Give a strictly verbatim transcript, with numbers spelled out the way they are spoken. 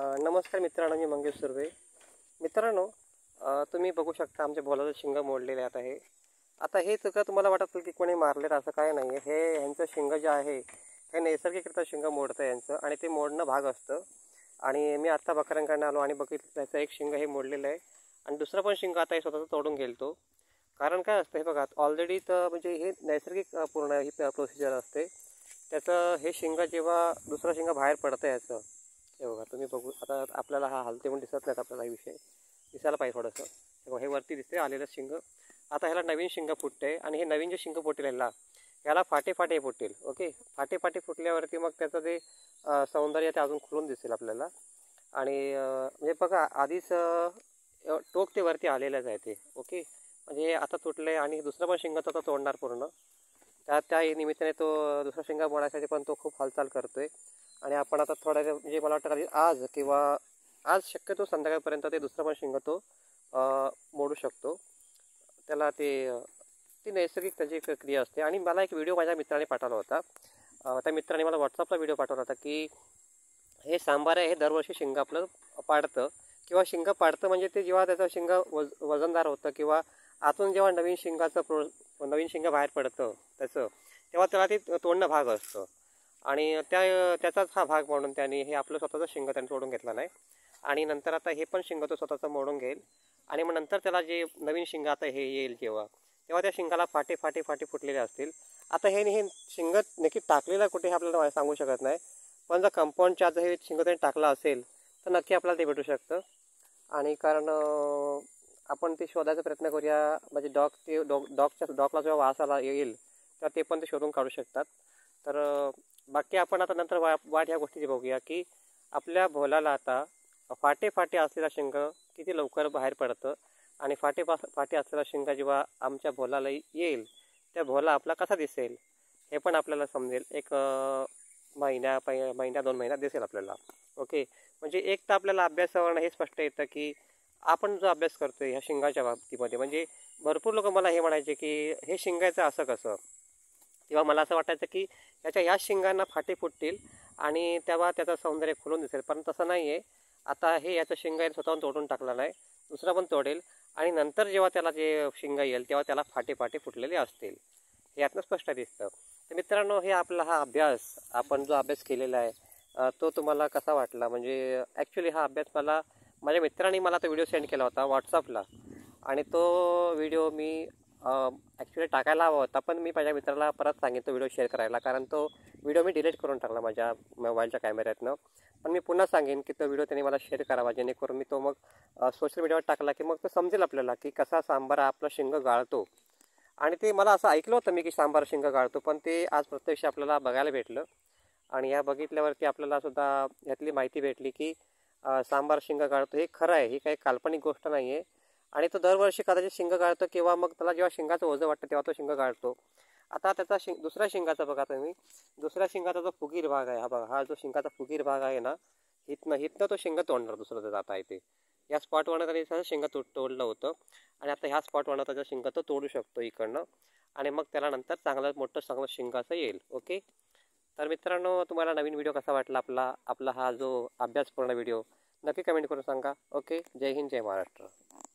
नमस्कार मित्रांनो, मी मंगेश सुर्वे. मित्रांनो, अ, तुम्ही बघू शकता आमच्या बोलाचं शिंग मोडलेले आता हे आता हे सगळं तुम्हाला वाटत असेल की कोणी मारलेलं, असं काय नाही आहे. हे ह्यांचं शिंग जे आहे हे नैसर्गिकरित्या शिंग मोडतं यांचं, आणि ते मोडणं भाग असतं. आणि मी आत्ता बकऱ्यांकडनं आलो आणि बघितलं त्याचं एक शिंग हे मोडलेलं आहे, आणि दुसरं पण शिंग आता हे स्वतःचं तोडून गेलतो. कारण काय असतं हे बघा, ऑलरेडी तर म्हणजे हे नैसर्गिक अ, पूर्ण ही प्रोसिजर असते. त्याचं हे शिंग जेव्हा दुसरं शिंग बाहेर पडतं याचं, हे बघा तुम्ही बघू, आता आपल्याला हा हलते पण दिसत नाहीत, आपल्याला हा विषय दिसायला पाहिजे थोडंसं. हे बघा, हे वरती दिसते आलेलं शिंग. आता ह्याला नवीन शिंग फुटते, आणि हे नवीन जे शिंग फुटेल ह्याला ह्याला फाटे फाटे फुटेल. ओके, फाटे फाटे फुटल्यावरती मग त्याचं जे अ, सौंदर्य ते अजून खुलून दिसेल आपल्याला. आणि अ, म्हणजे बघा आधीच अ, टोक ते वरती आलेलंच आहे ते. ओके, म्हणजे आता तुटले आणि दुसरं पण शिंग तो तोडणार पूर्ण. त्या त्या निमित्ताने तो दुसरा शिंगा मोडण्यासाठी पण तो खूप हालचाल करतोय. आणि आपण आता थोड्या वेळ म्हणजे मला वाटतं आज किंवा आज शक्यतो संध्याकाळपर्यंत ते दुसरं पण शिंग तो अ, मोडू शकतो. त्याला ते अ, ती नैसर्गिक त्याची एक क्रिया असते. आणि मला एक व्हिडिओ माझ्या मित्राने पाठवला होता. अ, त्या मित्राने मला व्हॉट्सअपला व्हिडिओ पाठवला होता की हे सांबार आहे, हे दरवर्षी शिंग आपलं पाडतं, किंवा शिंग पाडतं म्हणजे ते जेव्हा त्याचं शिंग वज वजनदार होतं, किंवा आतून जेव्हा नवीन शिंगाचं प्रो नवीन शिंग बाहेर पडतं त्याचं, तेव्हा त्याला ते तोडणं भाग असतं. आणि त्या त्याचाच हा भाग म्हणून त्याने हे आपलं स्वतःचं शिंग त्याने तोडून घेतला नाही. आणि नंतर आता हे पण शिंग तो स्वतःचं मोडून घेईल. आणि मग नंतर त्याला जे नवीन शिंग आता हे येईल जेव्हा, तेव्हा त्या शिंगाला फाटे फाटे फाटे फुटलेले असतील. आता हे हे शिंग नक्की टाकलेलं कुठे हे आपल्याला सांगू शकत नाही, पण जर कंपाऊंडच्या आत हे शिंग त्याने टाकला असेल तर नक्की आपल्याला ते भेटू शकतं. आणि कारण आपण ते शोधायचा प्रयत्न करूया, म्हणजे डॉग ते डॉग डॉगच्या डॉगला जेव्हा वास आला येईल तर ते पण ते शोधून काढू शकतात. तर बाकी आपण आता नंतर वा वाट ह्या गोष्टीची बघूया की आपल्या भोलाला आता फाटे फाटे असलेला शिंग किती लवकर बाहेर पडतं, आणि फाटे पा फाटे असलेला शिंग जेव्हा आमच्या भोलाला येईल त्या भोला आपला कसा दिसेल हे पण आपल्याला समजेल. एक महिन्या पै महिन्या दोन महिन्यात दिसेल आपल्याला. ओके, म्हणजे एक तर आपल्याला अभ्यासावरून हे स्पष्ट येतं की आपण जो अभ्यास करतोय ह्या शिंगाच्या बाबतीमध्ये, म्हणजे भरपूर लोक मला हे म्हणायचे की हे शिंगाचं असं कसं, किंवा मला असं वाटायचं की याच्या ह्या शिंगांना फाटे फुटतील आणि तेव्हा त्याचं सौंदर्य खुलून दिसेल. पण तसं नाही आहे. आता हे याचं शिंग स्वतःहून तोडून टाकला नाही, दुसरा पण तोडेल, आणि नंतर जेव्हा त्याला जे शिंग येईल तेव्हा त्याला फाटे फाटे फुटलेले असतील. हे यातनं स्पष्ट दिसतं. तर मित्रांनो, हे आपला हा अभ्यास आपण जो अभ्यास केलेला आहे तो तुम्हाला कसा वाटला? म्हणजे ॲक्च्युली हा अभ्यास मला माझ्या मित्रांनी मला तो व्हिडिओ सेंड केला होता व्हॉट्सअपला, आणि तो व्हिडिओ मी ॲक्च्युली टाकायला हवा होता, पण मी माझ्या मित्राला परत सांगितलं तो व्हिडिओ शेअर करायला, कारण तो व्हिडिओ मी डिलीट करून टाकला माझ्या मोबाईलच्या कॅमेऱ्यातनं. पण मी पुन्हा सांगेन की तो व्हिडिओ त्यांनी मला शेअर करावा, जेणेकरून मी तो मग सोशल मीडियावर टाकला की मग तो समजेल आपल्याला की कसा सांबार आपला शिंग गाळतो. आणि ते मला असं ऐकलं होतं मी की सांबार शिंग गाळतो, पण ते आज प्रत्यक्ष आपल्याला बघायला भेटलं. आणि या बघितल्यावरती आपल्याला सुद्धा यातली माहिती भेटली की सांबार शिंग गाळतो हे खरं आहे, ही काही काल्पनिक गोष्ट नाही आहे. आणि तो दरवर्षी कदाचित शिंग गाळतो, किंवा मग त्याला जेव्हा शिंगाचं ओझं वाटतं तेव्हा तो शिंग गाळतो. आता त्याचा शिंग दुसऱ्या शिंगाचा बघा तुम्ही, दुसऱ्या शिंगाचा जो फुगीर भाग आहे, हा बघा, हा जो शिंगाचा फुगीर भाग आहे ना, हिथनं हिथनं तो शिंग तोडणार दुसरं जे जाता आहे ते. या स्पॉटवरनं त्याने त्याचं शिंग तो तोडलं होतं, आणि आता ह्या स्पॉटवरनं त्याचं शिंग तो तोडू शकतो इकडनं, आणि मग त्याला नंतर चांगलं मोठं चांगलं शिंग असं येईल. ओके, तर मित्रांनो, तुम्हाला नवीन व्हिडिओ कसा वाटला आपला आपला हा जो अभ्यासपूर्ण व्हिडिओ, नक्की कमेंट करून सांगा. ओके, जय हिंद, जय महाराष्ट्र.